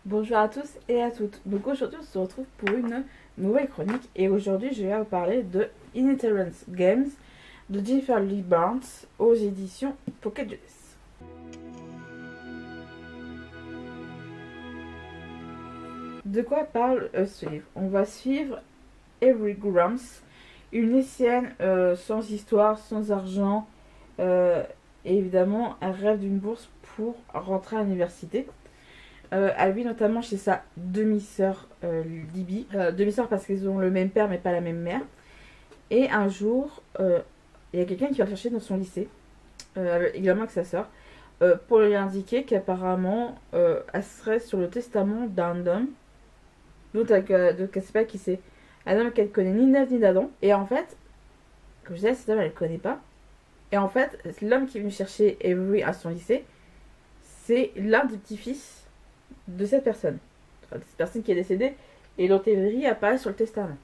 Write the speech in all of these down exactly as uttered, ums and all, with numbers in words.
Bonjour à tous et à toutes. Donc aujourd'hui on se retrouve pour une nouvelle chronique et aujourd'hui je vais vous parler de Inheritance Games de Jennifer Lee Barnes aux éditions Pocket Jeunesse. De quoi parle euh, ce livre? On va suivre Avery Grams, une lycéenne euh, sans histoire, sans argent euh, et évidemment elle rêve d'une bourse pour rentrer à l'université. Euh, elle vit notamment chez sa demi-sœur euh, Libby. Euh, demi-sœur parce qu'ils ont le même père mais pas la même mère. Et un jour, euh, il y a quelqu'un qui va la chercher dans son lycée, euh, également avec sa sœur, euh, pour lui indiquer qu'apparemment euh, elle serait sur le testament d'un homme. Donc elle ne sait pas qui c'est. Un homme qu'elle connaît ni neuf ni d'Adam. Et en fait, comme je disais, cet homme elle ne connaît pas. Et en fait, l'homme qui est venu chercher Avery à son lycée, c'est l'un des petits-fils de cette personne, enfin, de cette personne qui est décédée et dont Avery apparaît sur le testament.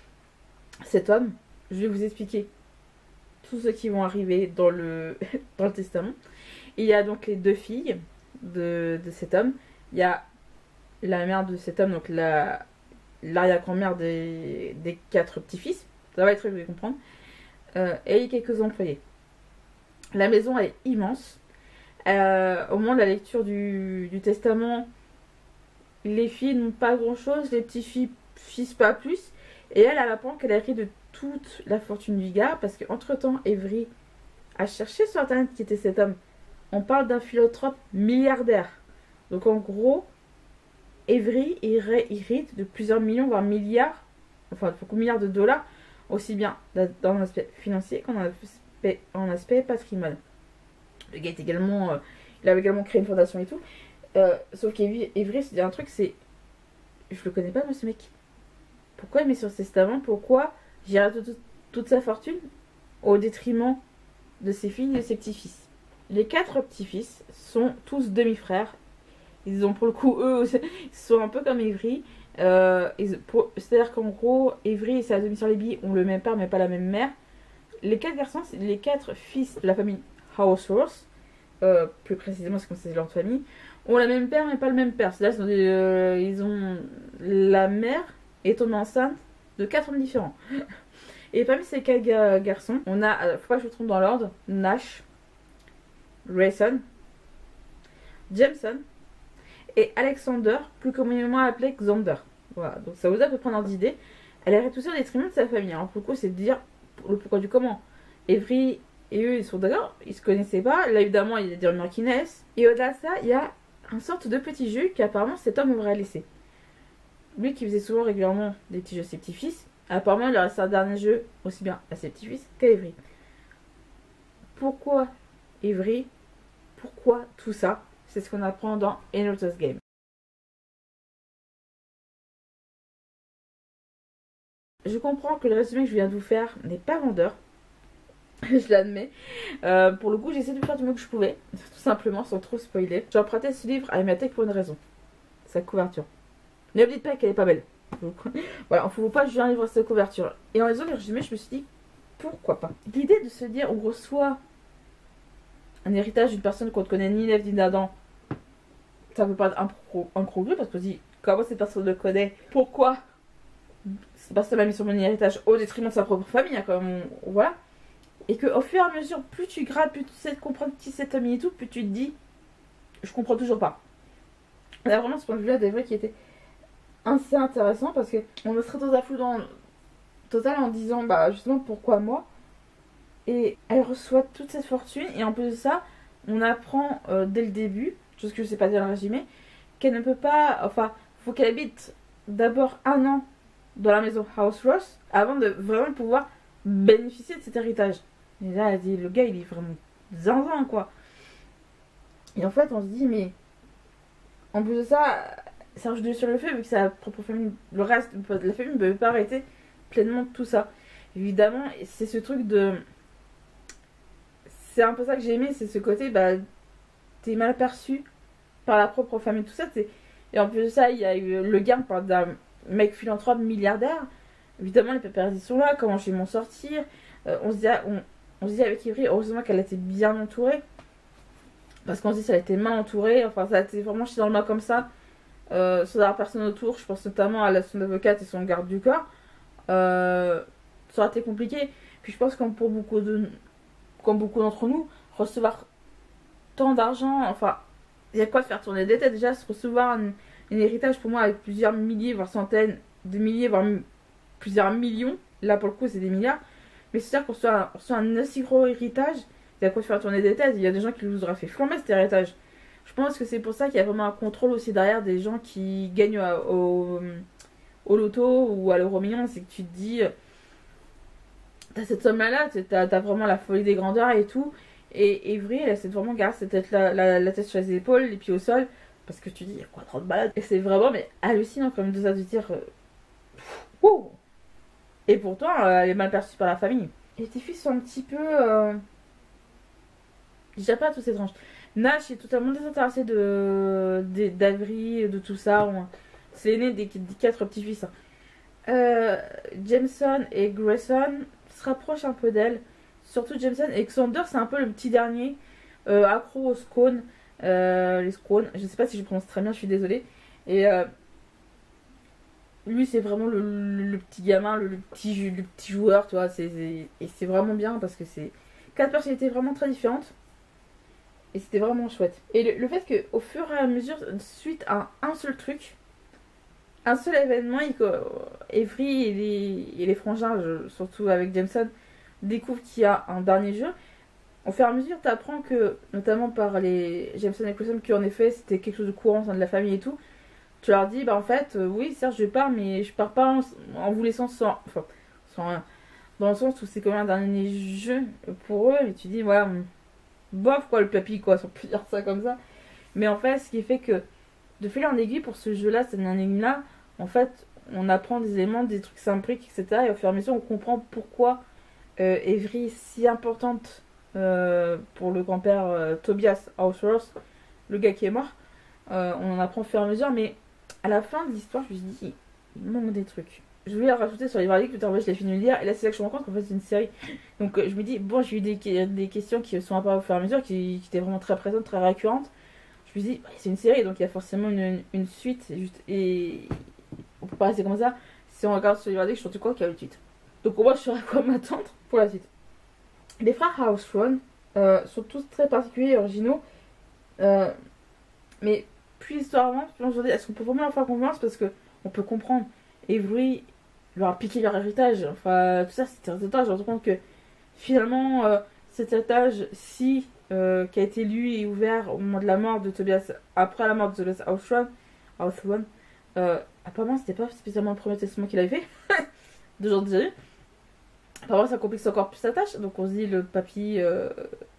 Cet homme, je vais vous expliquer tout ce qui vont arriver dans le, dans le testament. Il y a donc les deux filles de, de cet homme. Il y a la mère de cet homme, donc la, l'arrière-grand-mère des, des quatre petits-fils. Ça va être très, vous allez comprendre. Euh, et il y a quelques employés. La maison elle est immense. Euh, au moment de la lecture du, du testament, les filles n'ont pas grand chose, les petits filles fils pas plus. Et elle, elle apprend qu'elle a hérité de toute la fortune du gars parce qu'entre temps, Avery a cherché sur internet qui était cet homme. On parle d'un philanthrope milliardaire. Donc en gros, Avery hérite de plusieurs millions, voire milliards, enfin beaucoup de milliards de dollars, aussi bien dans l'aspect financier qu'en aspect, en aspect patrimoine. Le gars est également, euh, il avait également créé une fondation et tout. Euh, sauf qu'Avery se dit un truc, c'est, je le connais pas moi ce mec. Pourquoi il met sur ce testament? Pourquoi j'ai toute, toute, toute sa fortune au détriment de ses filles et de ses petits-fils? Les quatre petits-fils sont tous demi-frères. Ils ont pour le coup, eux, ils sont un peu comme Avery. Euh, C'est-à-dire qu'en gros, Avery et sa demi-sœur Libby ont le même père mais pas la même mère. Les quatre garçons, c'est les quatre fils de la famille Houseworth. Euh, plus précisément, c'est comme c'est leur de famille, ont la même père mais pas le même père. C'est-à-dire qu'ils euh, ils ont la mère est tombée enceinte de quatre hommes différents. Et parmi ces quatre ga garçons, on a, euh, faut pas que je me trompe dans l'ordre, Nash, Grayson, Jameson et Alexander, plus communément appelé Xander. Voilà, donc ça vous a à peu près un ordre d'idée. Elle est tout ça au détriment de sa famille. Alors pour le coup, c'est de dire le pourquoi du comment. Avery et eux, ils sont d'accord, ils se connaissaient pas. Là, évidemment, il y a des rumeurs qui naissent. Et au-delà de ça, il y a une sorte de petit jeu qu'apparemment cet homme aurait laissé. Lui qui faisait souvent régulièrement des petits jeux à ses petits-fils, apparemment, il leur reste un dernier jeu aussi bien à ses petits-fils qu'à Avery. Pourquoi Avery? Pourquoi tout ça? C'est ce qu'on apprend dans Inheritance Game. Je comprends que le résumé que je viens de vous faire n'est pas vendeur. Je l'admets. Euh, pour le coup, j'ai essayé de faire du mieux que je pouvais, tout simplement, sans trop spoiler. J'ai emprunté ce livre à la médiathèque pour une raison. Sa couverture. Ne me dites pas qu'elle est pas belle. Voilà, il ne faut pas juger un livre à sa couverture. Et en lisant le résumé, je me suis dit, pourquoi pas? L'idée de se dire, on reçoit un héritage d'une personne qu'on ne connaît ni Neve ni d'Adam, ça peut pas être incongru parce qu'on se dit, comment cette personne le connaît? Pourquoi cette personne m'a mis sur mon héritage au détriment de sa propre famille, hein, comme on... voilà. Et qu'au fur et à mesure, plus tu grattes, plus tu sais comprendre qui c'est Tommy et tout, plus tu te dis, je comprends toujours pas. Il y a vraiment ce point de vue-là d'Avery qui était assez intéressant parce qu'on me serait dans un flou dans total en disant, bah justement, pourquoi moi? Et elle reçoit toute cette fortune, et en plus de ça, on apprend euh, dès le début, chose que je sais pas dire dans le résumé, qu'elle ne peut pas, enfin, faut qu'elle habite d'abord un an dans la maison Houseworth avant de vraiment pouvoir bénéficier de cet héritage. Et là, elle dit, le gars, il est vraiment zinzin, quoi. Et en fait, on se dit, mais en plus de ça, ça rajoute sur le fait, vu que sa propre famille, le reste de la famille ne peut pas arrêter pleinement tout ça. Évidemment, c'est ce truc de... C'est un peu ça que j'ai aimé, c'est ce côté, bah, t'es mal perçu par la propre famille, tout ça. Et en plus de ça, il y a eu le gain d'un mec philanthrope milliardaire. Évidemment, les paparazzis sont là, comment je vais m'en sortir? euh, on, se dit, on, on se dit avec Avery, heureusement qu'elle a été bien entourée. Parce qu'on se dit, ça a été mal entourée, enfin, ça a été vraiment chié dans le mal comme ça. euh, sans avoir personne autour, je pense notamment à la, son avocate et son garde du corps, euh, ça aurait été compliqué. Puis je pense comme pour beaucoup de, comme beaucoup d'entre nous, recevoir tant d'argent, enfin, il y a quoi de faire tourner des têtes déjà, se recevoir un, un héritage pour moi avec plusieurs milliers, voire centaines de milliers, voire plusieurs millions, là pour le coup c'est des milliards, mais c'est sûr qu'on reçoit, un, on reçoit un aussi gros héritage, il y a quoi de faire tourner des têtes, il y a des gens qui nous auraient fait flamber cet héritage. Je pense que c'est pour ça qu'il y a vraiment un contrôle aussi derrière des gens qui gagnent au, au, au loto ou à l'euro million, c'est que tu te dis, t'as cette somme-là, t'as, t'as vraiment la folie des grandeurs et tout, et Avery, elle essaie de vraiment garder cette tête, la, la, la tête sur les épaules, les pieds au sol, parce que tu dis, il y a quoi trop de balade. Et c'est vraiment mais hallucinant comme de ça de dire, euh, wow. Et pourtant, euh, elle est mal perçue par la famille. Et tes filles sont un petit peu, euh, je dirais pas tous étranges. Nash est totalement désintéressé de, de d'Avery, de tout ça. C'est l'aîné des, des quatre petits-fils. Hein. Euh, Jameson et Grayson se rapprochent un peu d'elle. Surtout Jameson. Et Xander, c'est un peu le petit dernier. Euh, accro aux scones. Euh, les scones. Je sais pas si je prononce très bien, je suis désolée. Et euh, lui, c'est vraiment le, le, le petit gamin, le, le, petit, le petit joueur, tu vois. C'est, c'est, et c'est vraiment bien parce que c'est quatre personnalités vraiment très différentes. Et c'était vraiment chouette. Et le, le fait qu'au fur et à mesure, suite à un seul truc, un seul événement, il, Avery et les, et les frangins, je, surtout avec Jameson, découvrent qu'il y a un dernier jeu. Au fur et à mesure, tu apprends que, notamment par les Jameson et Grayson, qu'en effet c'était quelque chose de courant au sein de la famille et tout, tu leur dis, bah en fait, euh, oui, certes, je pars, mais je pars pas en, en vous laissant sans, enfin, sans rien. Dans le sens où c'est comme un dernier jeu pour eux, et tu dis, voilà. Bof quoi le papy quoi, si on peut dire ça comme ça. Mais en fait ce qui fait que de fil en aiguille pour ce jeu là, cette énigme là, en fait on apprend des éléments, des trucs s'imbriquent, etc. Et au fur et à mesure on comprend pourquoi euh, Avery est si importante euh, pour le grand-père euh, Tobias Houseworth, le gars qui est mort. Euh, on en apprend au fur et à mesure, mais à la fin de l'histoire je me suis dit il manque des trucs. Je voulais rajouter sur les Vardiques, tout à l'heure je l'ai fini de lire, et là c'est là que je me rends compte qu'en fait c'est une série. Donc euh, je me dis, bon, j'ai eu des, des questions qui sont apparues au fur et à mesure, qui, qui étaient vraiment très présentes, très récurrentes. Je me dis, bah, c'est une série, donc il y a forcément une, une, une suite, et, juste, et on peut pas rester comme ça. Si on regarde sur les Vardiques, je suis quoi qu'il y a une suite. Donc au moins je saurais à quoi m'attendre pour la suite. Les frères Housefront euh, sont tous très particuliers et originaux, euh, mais plus l'histoire avance, plus on se dit, est-ce qu'on peut vraiment leur faire confiance, parce que on peut comprendre. Avery leur a piqué leur héritage, enfin tout ça c'était un héritage. Je me rends compte que finalement euh, cet héritage-ci euh, qui a été lu et ouvert au moment de la mort de Tobias, après la mort de Tobias Houseworth, euh, apparemment c'était pas spécialement le premier testament qu'il avait fait, deux jours déjà eu. Apparemment ça complique encore plus sa tâche, donc on se dit le papy, euh,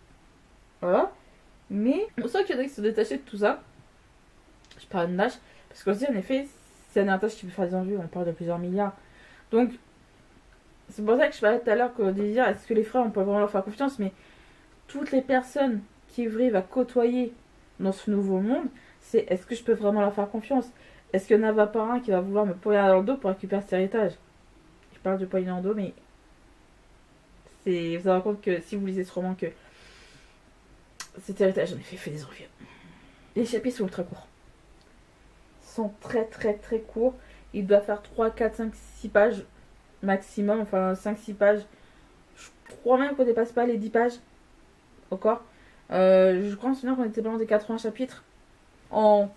voilà. Mais on sent qu'il y en a qui se détachaient de tout ça. Je parle de Nash, parce qu'on se dit en effet, c'est un héritage qui peut faire des envies, on parle de plusieurs milliards. Donc, c'est pour ça que je parlais tout à l'heure que de dire est-ce que les frères on peut vraiment leur faire confiance, mais toutes les personnes qu'Avery va côtoyer dans ce nouveau monde, c'est est-ce que je peux vraiment leur faire confiance? Est-ce qu'il y en a pas un qui va vouloir me poignarder dans le dos pour récupérer cet héritage? Je parle de poignarder dans le dos, mais c'est, vous vous rendez compte que si vous lisez ce roman, que cet héritage en effet fait des envies. Les chapitres sont ultra courts. Ils sont très très très courts. Il doit faire trois, quatre, cinq, six pages maximum, enfin cinq, six pages. Je crois même qu'on dépasse pas les dix pages. Encore. Euh, je crois en souvenir qu'on était pas dans des quatre-vingts chapitres. En.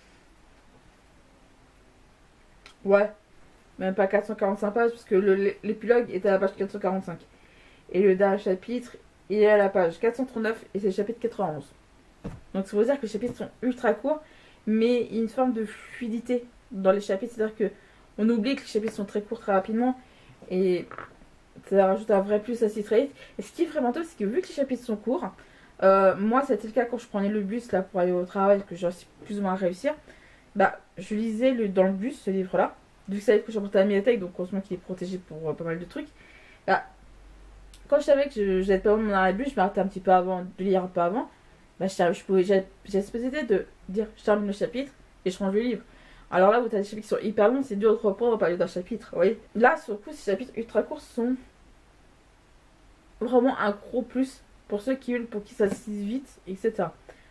Ouais. Même pas quatre cent quarante-cinq pages, parce que le, l'épilogue est à la page quatre cent quarante-cinq. Et le dernier chapitre, il est à la page quatre cent trente-neuf et c'est le chapitre quatre-vingt-onze. Donc ça veut dire que les chapitres sont ultra courts, mais il y a une forme de fluidité dans les chapitres, c'est-à-dire que on oublie que les chapitres sont très courts très rapidement et ça rajoute un vrai plus à cette trade. Et ce qui est vraiment top, c'est que vu que les chapitres sont courts, euh, moi c'était le cas quand je prenais le bus là pour aller au travail, que j'ai plus ou moins réussir, bah je lisais le, dans le bus ce livre là, vu que ça livre que j'ai porté à la médiathèque, donc heureusement qu'il est protégé pour euh, pas mal de trucs. Bah, quand je savais que j'allais pas vraiment dans le bus, je m'arrêtais un petit peu avant, de lire un peu avant. Bah, je pouvais, j'ai cette possibilité de dire je termine le chapitre et je range le livre. Alors là où tu as des chapitres qui sont hyper longs, c'est dur de reprendre parler d'un chapitre, vous voyez. Là, sur le coup, ces chapitres ultra courts sont vraiment un gros plus pour ceux qui veulent, pour qui ça se lise vite, et cetera.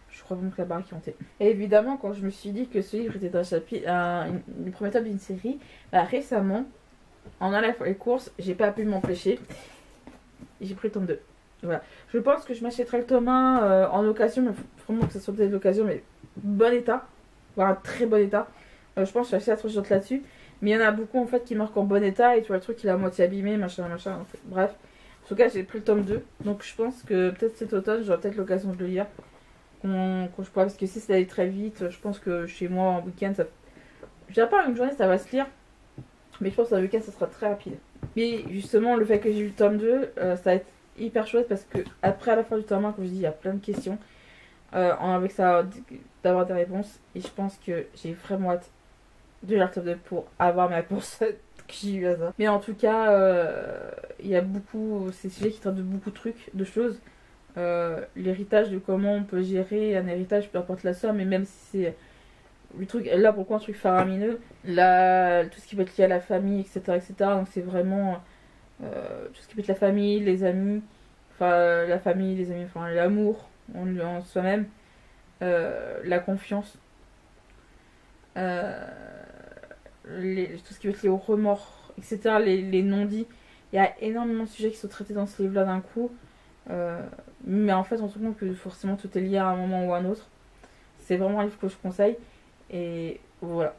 Je crois vraiment que la barre qui montait. Et évidemment, quand je me suis dit que ce livre était un chapitre, un, une, une première étape d'une série, bah, récemment, en allant faire les courses, j'ai pas pu m'empêcher. J'ai pris le tome deux. Voilà. Je pense que je m'achèterai le tome un euh, en occasion, mais faut vraiment que ça soit peut-être d'occasion, mais bon état. Voire un très bon état. Euh, je pense que je suis assez attention là-dessus. Mais il y en a beaucoup en fait qui marquent en bon état et tu vois le truc il est à moitié abîmé, machin, machin. En fait. Bref. En tout cas, j'ai pris le tome deux. Donc je pense que peut-être cet automne, j'aurai peut-être l'occasion de le lire. Quand, quand je pourrai, parce que si ça allait très vite, je pense que chez moi en week-end, ça. Je dirais pas une journée, ça va se lire. Mais je pense qu'un week-end, ça sera très rapide. Mais justement, le fait que j'ai eu le tome deux, euh, ça va être hyper chouette parce que après à la fin du tome un, comme je dis, il y a plein de questions. Euh, avec ça, d'avoir des réponses. Et je pense que j'ai vraiment hâte de lire le tome deux pour avoir ma réponse que j'ai eu à ça. Mais en tout cas, euh, il y a beaucoup. C'est des sujets qui traitent de beaucoup de trucs, de choses. Euh, l'héritage, de comment on peut gérer un héritage, peu importe la somme, mais même si c'est le truc, là pour le coup, un truc faramineux, là, tout ce qui peut être lié à la famille, et cetera, et cetera. Donc c'est vraiment euh, tout ce qui peut être la famille, les amis, enfin la famille, les amis, enfin l'amour en, en soi-même, euh, la confiance, euh, les, tout ce qui peut être lié au remords, et cetera. Les, les non-dits. Il y a énormément de sujets qui sont traités dans ce livre-là d'un coup. Euh, mais en fait, on se rend compte que forcément tout est lié à un moment ou à un autre. C'est vraiment un livre que je conseille. Et voilà.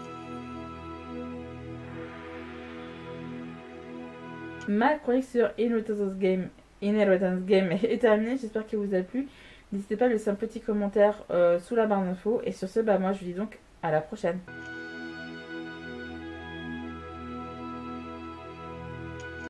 Ma chronique sur Inheritance Game, Inheritance Game est terminée. J'espère que vous a plu. N'hésitez pas à laisser un petit commentaire euh, sous la barre d'infos. Et sur ce, bah, moi je vous dis donc à la prochaine.